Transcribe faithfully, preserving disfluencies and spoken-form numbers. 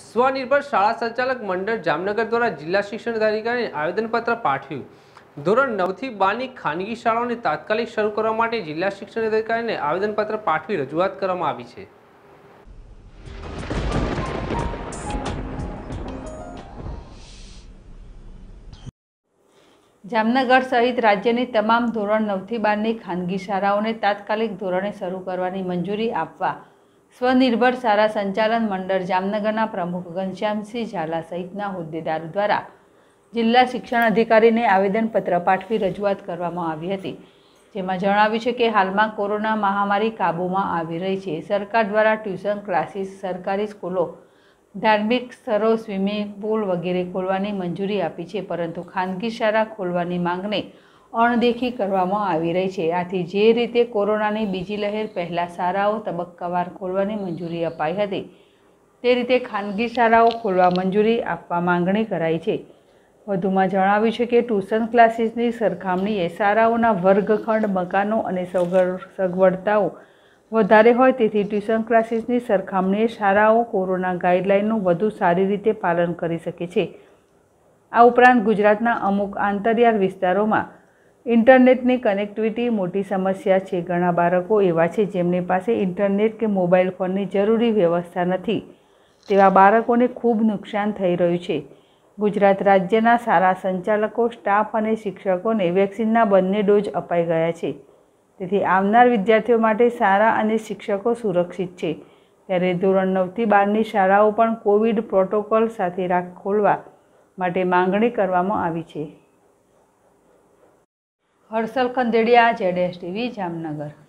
સ્વનિર્ભર શાળા સંચાલક મંડળ જામનગર દ્વારા જિલ્લા શિક્ષણ અધિકારીને આવેદનપત્ર પાઠવ્યું। ધોરણ નવ થી બાર ની ખાનગી શાળાઓને તાત્કાલિક શરૂ કરવા માટે જિલ્લા શિક્ષણ અધિકારીને આવેદનપત્ર પાઠવી રજૂઆત કરવામાં આવી છે। જામનગર સહિત રાજ્યની તમામ ધોરણ નવ થી બાર ની ખાનગી શાળાઓને તાત્કાલિક ધોરણે શરૂ કરવાની મંજૂરી આપવા સ્વનિર્ભર શાળા સંચાલન મંડળ જામનગરના પ્રમુખ ઘનશ્યામસિંહ ઝાલા સહિતના હોદ્દેદારો દ્વારા જિલ્લા શિક્ષણ અધિકારીને આવેદનપત્ર પાઠવી રજૂઆત કરવામાં આવી હતી, જેમાં જણાવ્યું છે કે હાલમાં કોરોના મહામારી કાબૂમાં આવી રહી છે। સરકાર દ્વારા ટ્યુશન ક્લાસીસ, સરકારી સ્કૂલો, ધાર્મિક સ્થળો, સ્વિમિંગ પુલ વગેરે ખોલવાની મંજૂરી આપી છે, પરંતુ ખાનગી શાળા ખોલવાની માંગને અણદેખી કરવામાં આવી રહી છે। આથી જે રીતે કોરોનાની બીજી લહેર પહેલાં શાળાઓ તબક્કાવાર ખોલવાની મંજૂરી અપાઈ હતી, તે રીતે ખાનગી શાળાઓ ખોલવા મંજૂરી આપવા માંગણી કરાઈ છે। વધુમાં જણાવ્યું છે કે ટ્યુશન ક્લાસીસની સરખામણીએ શાળાઓના વર્ગખંડ, મકાનો અને સગવડતાઓ વધારે હોય, તેથી ટ્યુશન ક્લાસીસની સરખામણીએ શાળાઓ કોરોના ગાઈડલાઇનનું વધુ સારી રીતે પાલન કરી શકે છે। આ ઉપરાંત ગુજરાતના અમુક આંતરિયાળ વિસ્તારોમાં ઇન્ટરનેટની કનેક્ટિવિટી મોટી સમસ્યા છે। ઘણા બાળકો એવા છે જેમની પાસે ઇન્ટરનેટ કે મોબાઈલ ફોનની જરૂરી વ્યવસ્થા નથી, તેવા બાળકોને ખૂબ નુકસાન થઈ રહ્યું છે। ગુજરાત રાજ્યના શાળા સંચાલકો, સ્ટાફ અને શિક્ષકોને વેક્સિનના બંને ડોઝ અપાઈ ગયા છે, તેથી આવનાર વિદ્યાર્થીઓ માટે શાળા અને શિક્ષકો સુરક્ષિત છે। ત્યારે ધોરણ નવ થી બાર ની શાળાઓ પણ કોવિડ પ્રોટોકોલ સાથે રાખ ખોલવા માટે માંગણી કરવામાં આવી છે। Harshal Khandediya, Z S TV, Jamnagar.